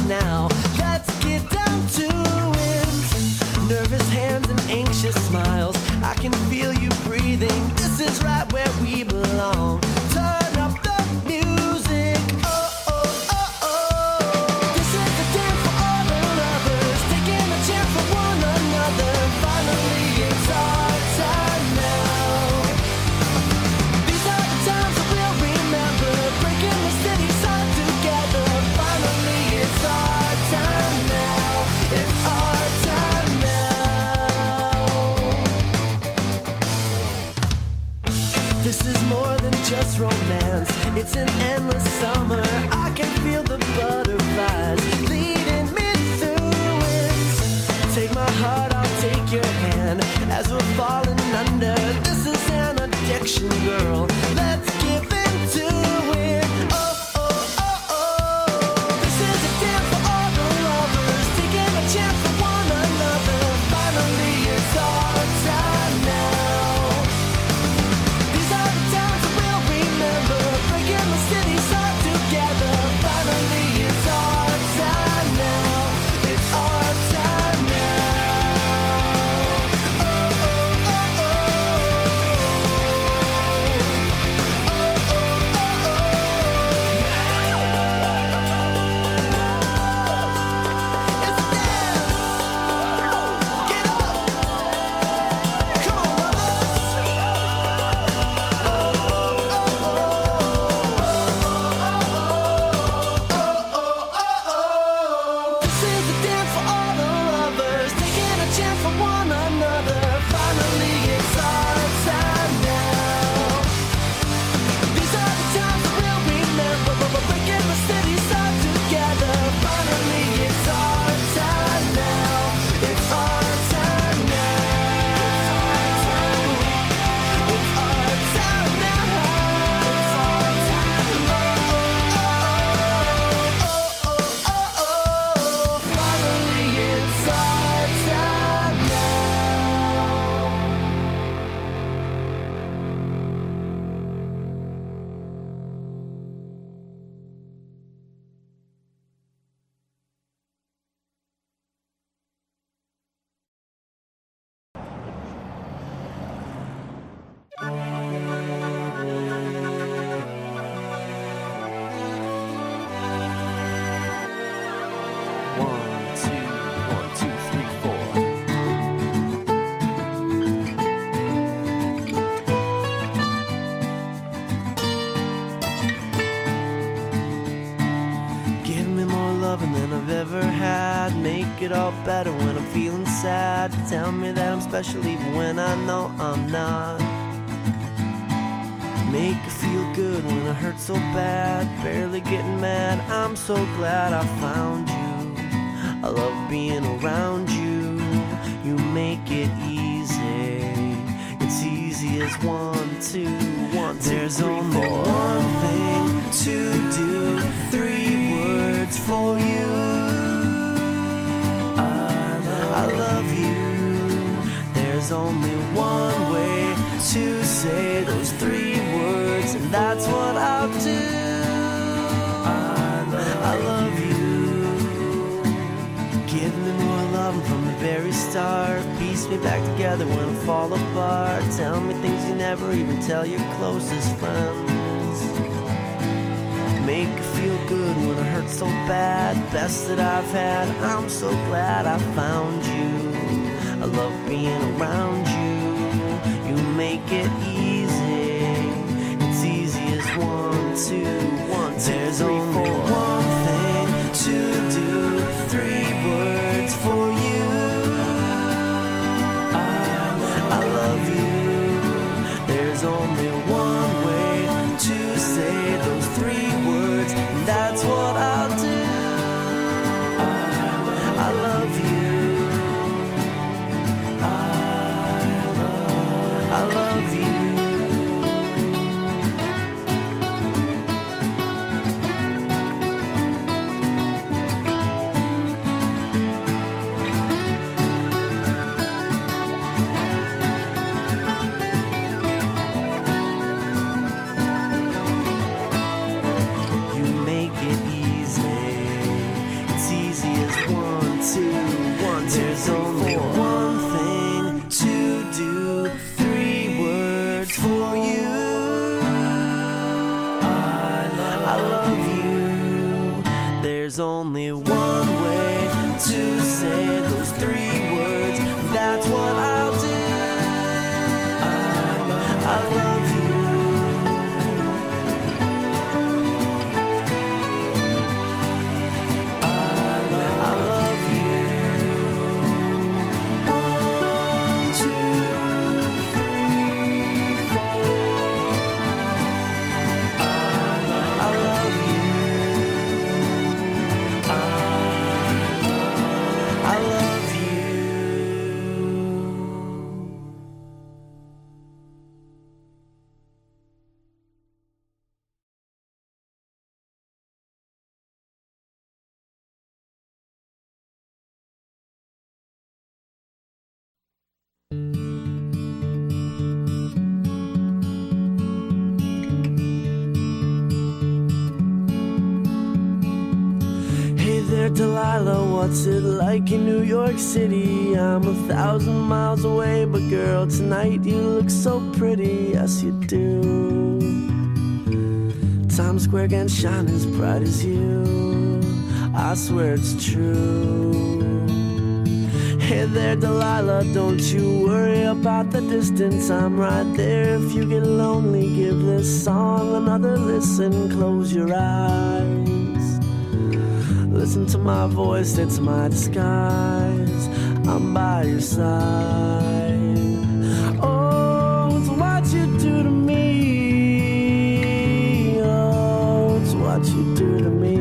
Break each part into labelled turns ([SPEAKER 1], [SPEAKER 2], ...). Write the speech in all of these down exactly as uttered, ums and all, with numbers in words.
[SPEAKER 1] now. Let's get down to it. Nervous hands and anxious smiles. I can feel you breathing. This is right where we belong. Turn up the music. Oh, oh, oh, oh. This is the dance for all the lovers, taking a chance for one another. Finally, it's our time now. These are the times that we'll remember, breaking the city's heart together. Finally, it's our time now. It's our time now. This is more than just romance. It's an endless summer. I can feel the butterflies leading me through it. Take my heart, I'll take your hand as we're falling under. This is an addiction, girl. Let's give into it. Oh, oh, oh, oh. This is a dance for all the lovers, taking a chance for one another. Finally, it's our time now. These are the times that we'll remember, breaking the city's heart together. Finally, it's our time now. It's our time now. Oh, oh, oh, oh. Oh, oh, oh, oh. It's a dance. Get up. Come on, this is a dance for all the lovers, taking a chance for one another. Finally, it's our time now. These are the times that we'll remember, but we're breaking the city's heart together. Finally, it's our time now. It's our time now. It's our time now. It's our time now. Oh, oh, oh, oh. Finally, it's our time now. One, two, one, two, three, four. Give me more loving than I've ever had. Make it all better when I'm feeling sad. Tell me that I'm special even when I know I'm not. Make it feel good when I hurt so bad. Barely getting mad, I'm so glad I found you. I love being around you. You make it easy. It's easy as one, two, one, two, There's three, only four. One thing to do. Three words for you. I love, I love you. There's only one way to say those three words, and that's what I'll do. I love, I love you. Give me more love from the very start. Piece me back together when I fall apart. Tell me things you never even tell your closest friends. Make it feel good when it hurts so bad. Best that I've had. I'm so glad I found you. I love being around you. You make it easy. It's easy as one, two, one, two, There's three, only four. One thing to do. Three words for you. I love you. There's only one way to say those three words, and that's what I'll do. I love you. I love, I love you. You make it easy. there's only one way to say those three words. That's what I'll do. I, I love you. I, I love you. One, two, three, four. I, I love you. I, I love you. Hey there, Delilah, what's it like in New York City? I'm a thousand miles away, but girl, tonight you look so pretty, yes you do. Times Square can shine as bright as you, I swear it's true. Hey there, Delilah, don't you worry about the distance, I'm right there. If you get lonely, give this song another listen, close your eyes. Listen to my voice, it's my disguise, I'm by your side. Oh, it's what you do to me. Oh, it's what you do to me.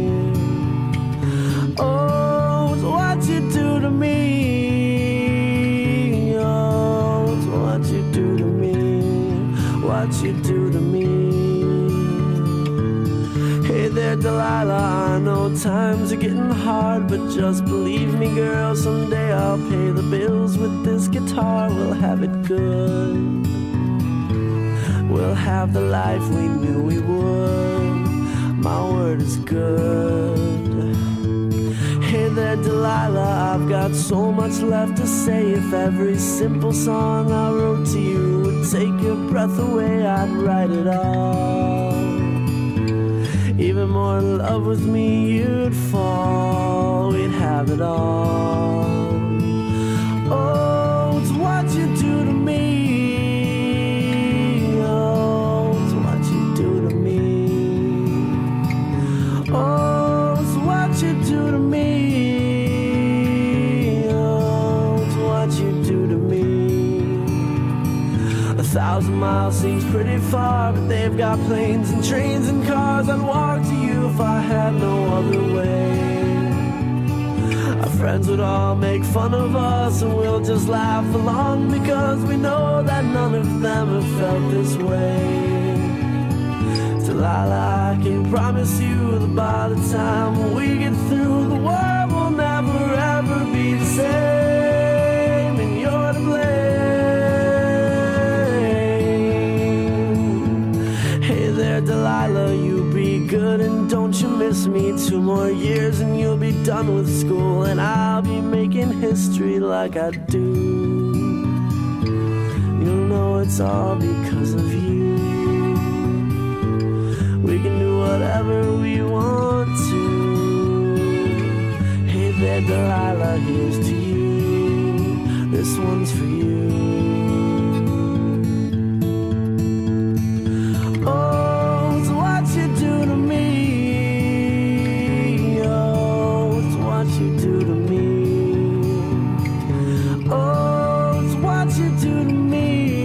[SPEAKER 1] Oh, it's what you do to me. Oh, it's what you do to me. What you do to me. Hey there, Delilah, I know times are getting hard, but just believe me, girl, someday I'll pay the bills with this guitar. We'll have it good. We'll have the life we knew we would. My word is good. Hey there, Delilah, I've got so much left to say. If every simple song I wrote to you would take your breath away, I'd write it all. Even more in love with me, you'd fall. We'd have it all. Oh, it's what you do to me. Oh, it's what you do to me. Oh, it's what you do to me. Oh, it's what you do to me. A thousand miles seems pretty far, but they've got planes and trains and cars. I'd walk to you if I had no other way. Our friends would all make fun of us, and we'll just laugh along, because we know that none of them have felt this way. Delilah, I can promise you that by the time we get through, the world will never ever be the same, and you're to blame. Hey there, Delilah, you be good and don't you miss me. Two more years and you'll be done with school, and I'll be making history like I do. You'll know it's all because of you. We can do whatever we want to. Hey there, Delilah, here's to you. This one's for you. Oh, it's what you do to me. Oh, it's what you do to me. Oh, it's what you do to me.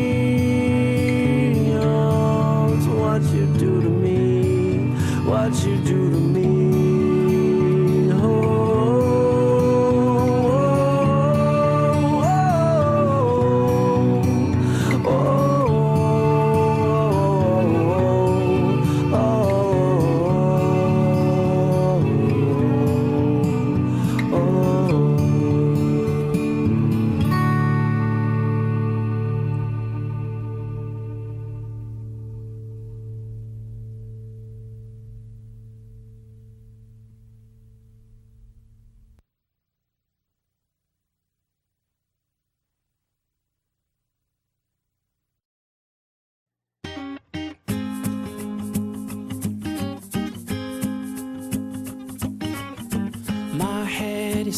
[SPEAKER 1] Oh, it's what you do to me. What you do to me.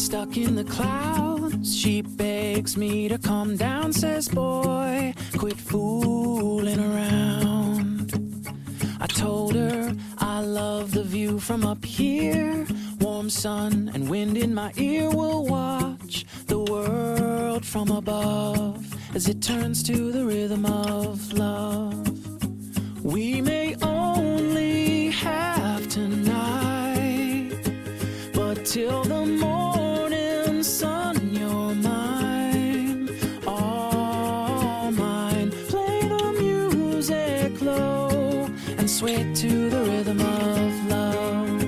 [SPEAKER 2] stuck in the clouds. She begs me to calm down, says, boy, quit fooling around. I told her I love the view from up here. Warm sun and wind in my ear. Will watch the world from above as it turns to the rhythm of love. We may only have tonight, but till the morning sun, you're mine, all mine. Play the music low and sway to the rhythm of love.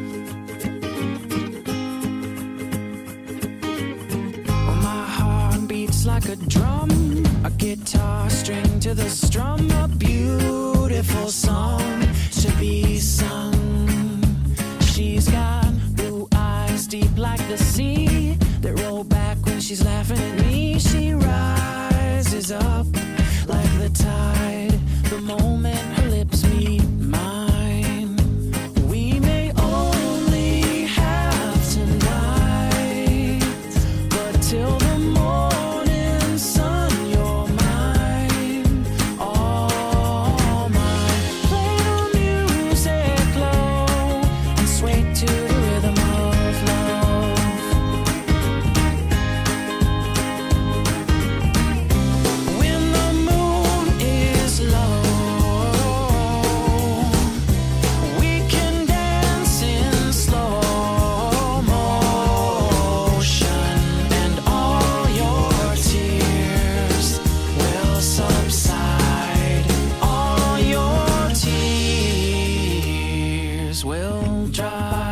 [SPEAKER 2] Oh, my heart beats like a drum, a guitar string to the strum, a beautiful song to be sung. She's got blue eyes deep like the sea that roll back when she's laughing at me. She rises up like the tide the moment her lips meet mine. We may only have tonight, but till the morning sun, you're mine, all mine. Play the music low and sway to the rhythm of love. When the moon is low, we can dance in slow motion, and all your tears will subside. All your tears will dry.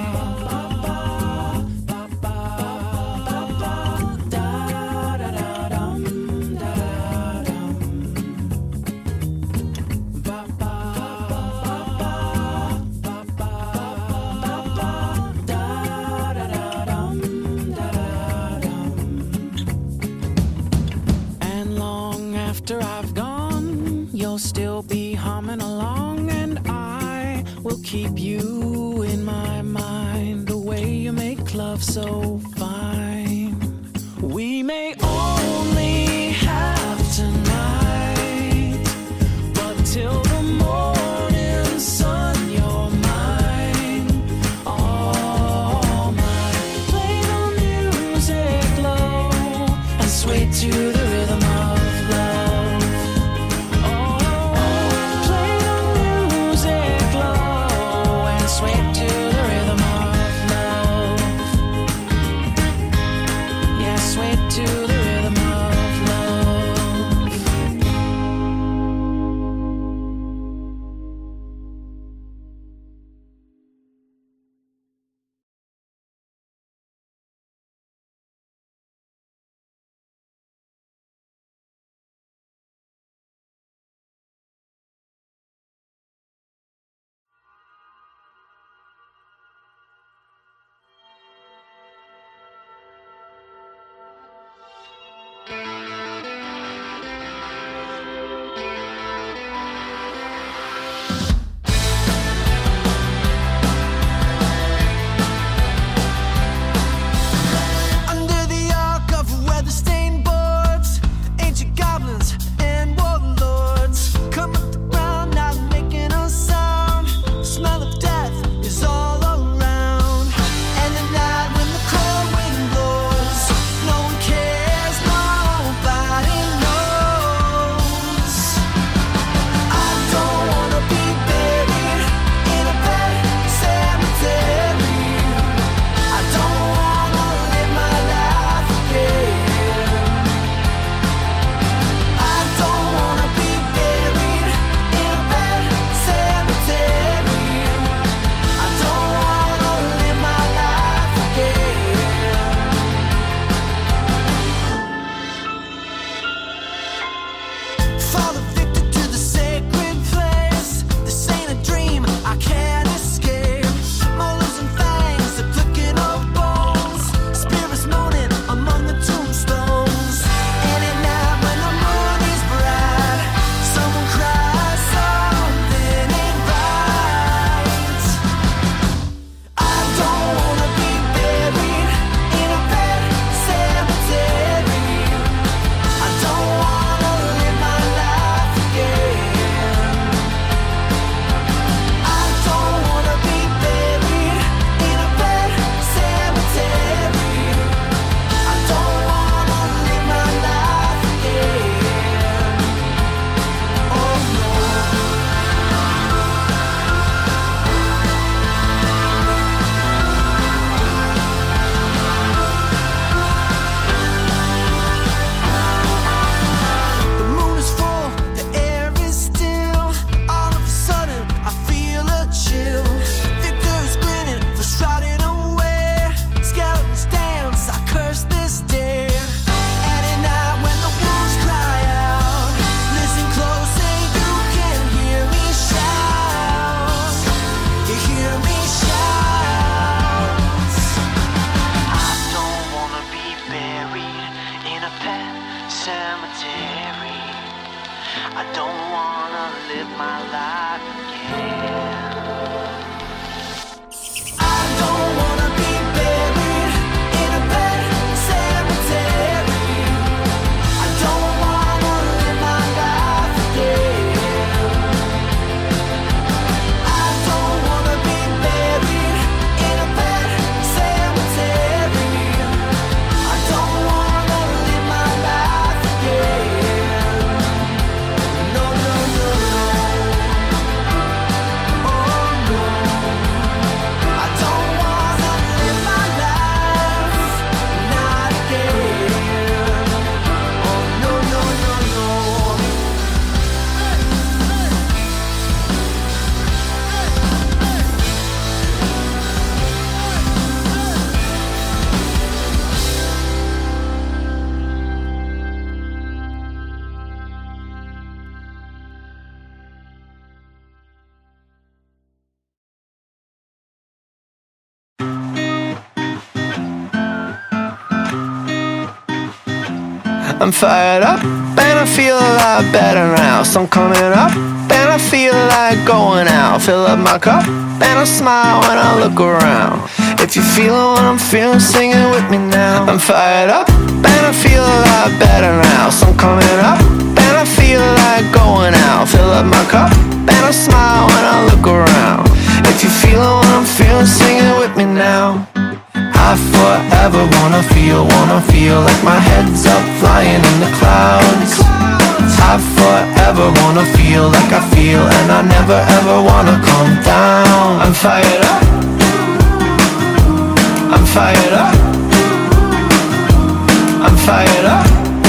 [SPEAKER 2] And long after I've gone, you'll still be humming along, and I will keep you in my mind. The way you make love so fine. We may only have tonight, but till the morning sun, you're mine, all mine. Play the music low and sway to the rhythm of love. Oh, play the music low and sway to the rhythm of love.
[SPEAKER 1] I'm fired up, and I feel a lot better now. So I'm coming up, and I feel like going out. Fill up my cup, and I smile when I look around. If you're feeling what I'm feeling, sing it with me now. I'm fired up, and I feel a lot better now. So I'm coming up, and I feel like going out. Fill up my cup, and I smile when I look around. If you're feeling what I'm feeling, sing it with me now. I forever wanna feel, wanna feel like my head's up flying in the clouds. I forever wanna feel like I feel, and I never ever wanna come down. I'm fired up, I'm fired up, I'm fired up.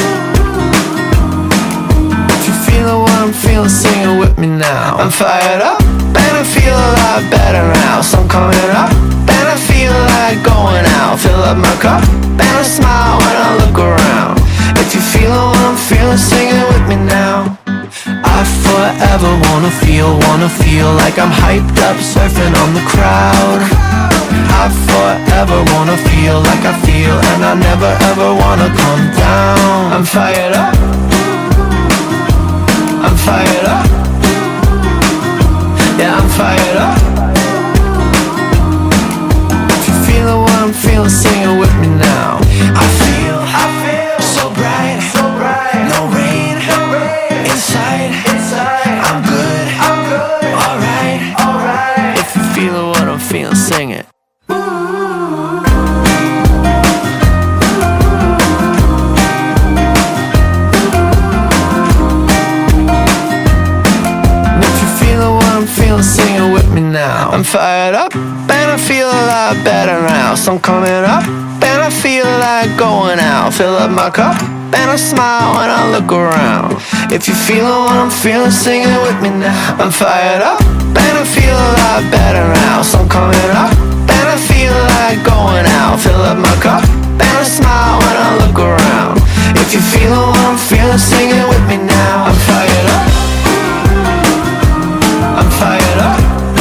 [SPEAKER 1] If you're feeling what I'm feeling, sing it with me now. I'm fired up, and I feel a lot better now. So I'm coming up, and I feel like going out. Fill up my cup, and I smile when I look around. If you're feeling what I'm feeling, sing it with me now. I forever wanna feel, wanna feel like I'm hyped up, surfing on the crowd. I forever wanna feel like I feel, and I never ever wanna come down. I'm fired up, I'm fired up, yeah, I'm fired up. If you're feeling what I'm feeling, sing it with me now. I feel, I feel so bright, so bright. No rain, no rain. Inside, inside. I'm good, I'm good. Alright, alright. If you're feeling what I'm feeling, sing it. Sing it with me now. I'm fired up, and I feel a lot better now. So I'm coming up, and I feel like going out. Fill up my cup, and I smile when I look around. If you're feeling what I'm feeling, sing it with me now. I'm fired up, and I feel a lot better now. So I'm coming up, and I feel like going out. Fill up my cup, and I smile when I look around. If you're feeling what I'm feeling, sing it with me now. I'm fired up, I'm fired up,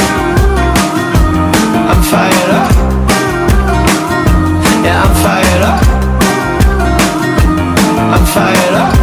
[SPEAKER 1] I'm fired up, yeah, I'm fired up, I'm fired up.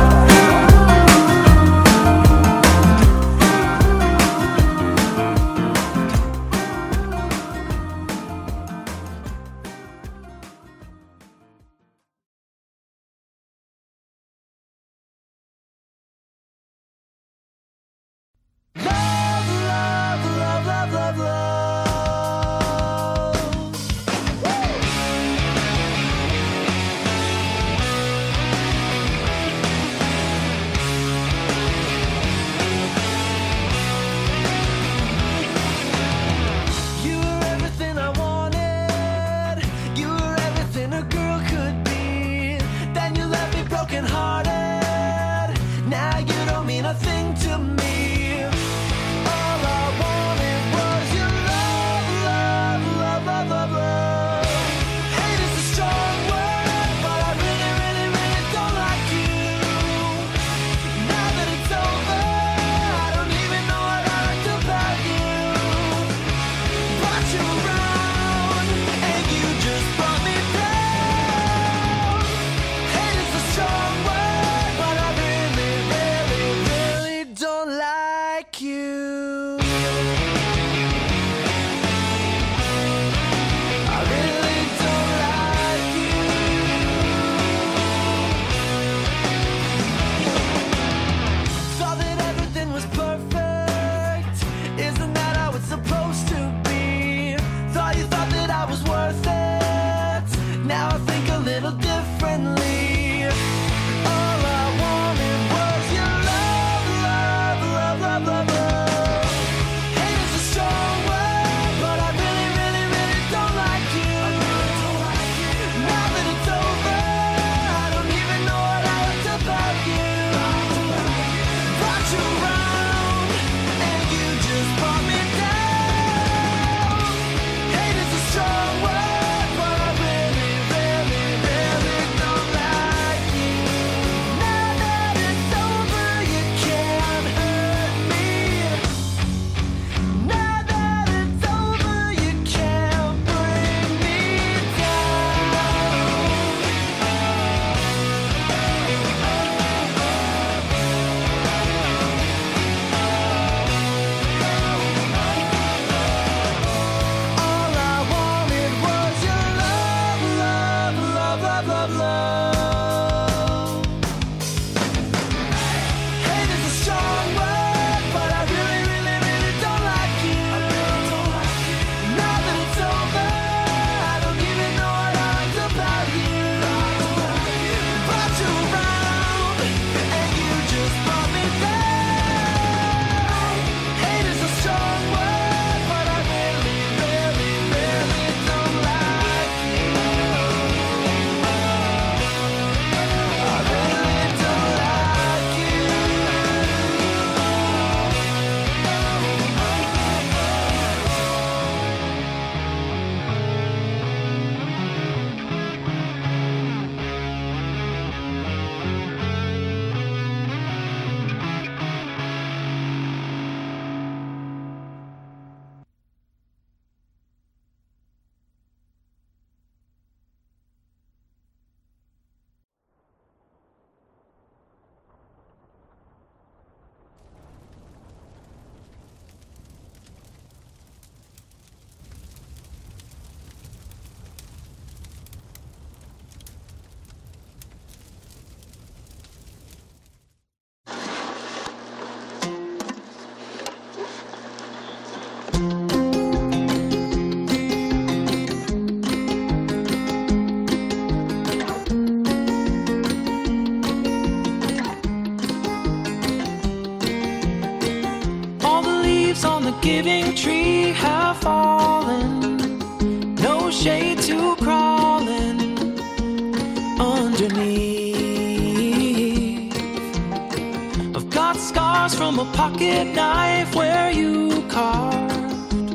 [SPEAKER 2] underneath. I've got scars from a pocket knife where you carved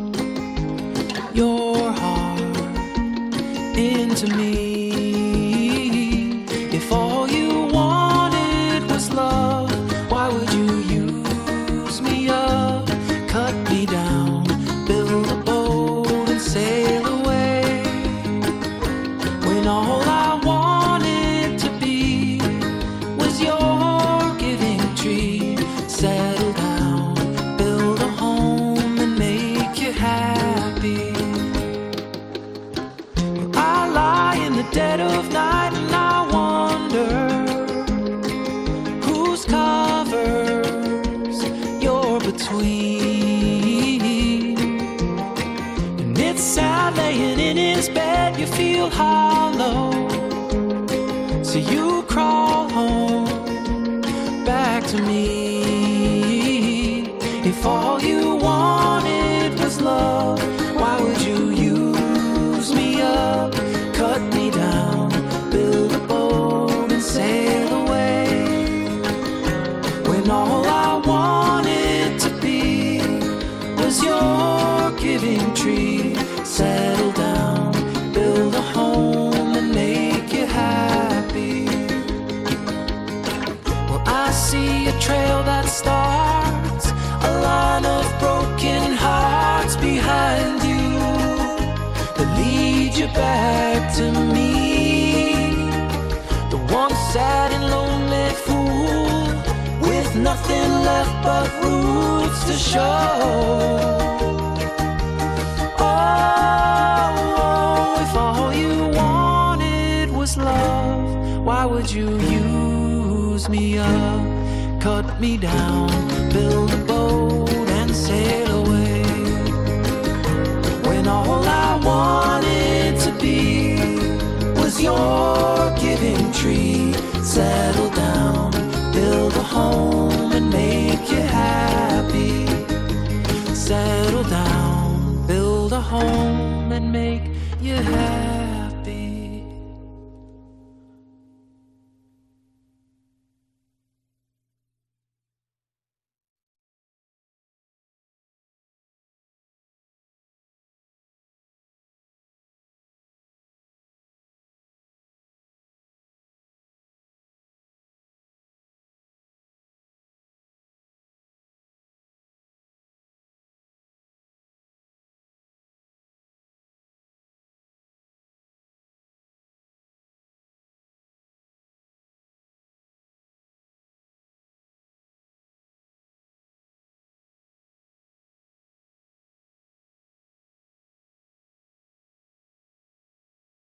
[SPEAKER 2] your heart into me. If all you wanted was love, why would you use me up, cut me down, build a boat and sail away, when all I wanted to be was your giving tree? Settle down, build a home and make you happy. I lie in the dead of night and I wonder whose covers you're between. And it's sad laying in his bed, you feel hollow, so you crawl home back to me. If all you wanted was love, why would you use me up, cut me down, build a boat and sail away, when all I wanted to be was your giving tree? Settle down, build a home and make you happy. Well, I see a trail that starts a line of broken hearts behind you, that lead you back to me, the one sad and lonely fool with nothing left but roots to show. Oh, if all you wanted was love, why would you use me up, cut me down, build a boat and sail away, when all I wanted to be was your giving tree? Settle down, build a home and make you happy. Settle down, build a home and make you happy.